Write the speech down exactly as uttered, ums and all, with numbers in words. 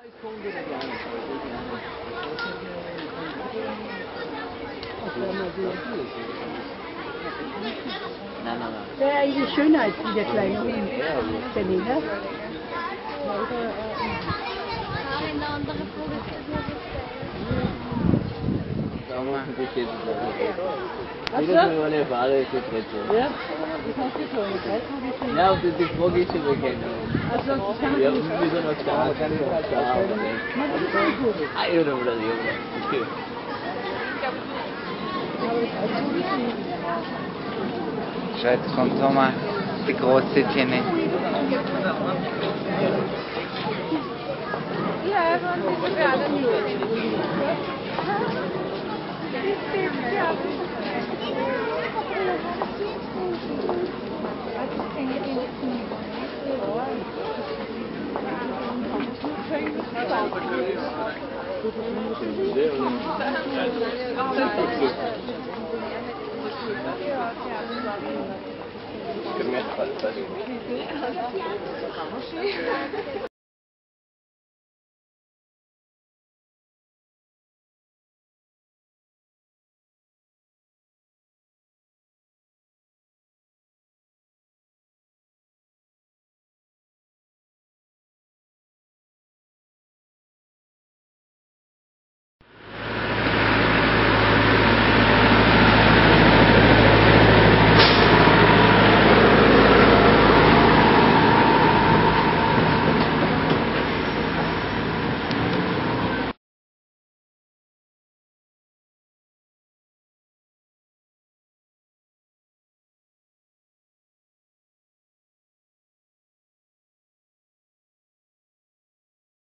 Nein, nein, nein. Der eigentlich schöner als der kleine Hund. Benny, ne? Eine andere Vogel. Ach so? Meine Fahrer ist jetzt nicht so. Ja, das hast du schon. Das habe ich schon. Ja, und die Frage ist schon bekennen. Also, das kann Ja, man wir nicht. sind noch da, kann ich halt da, aber nicht. Na, das ist auch gut. Ah, ja, oder oder Junge. Okay. Schau, jetzt kommt nochmal die große Tine. Ja, und die gerade nicht. Ich kann mir jetzt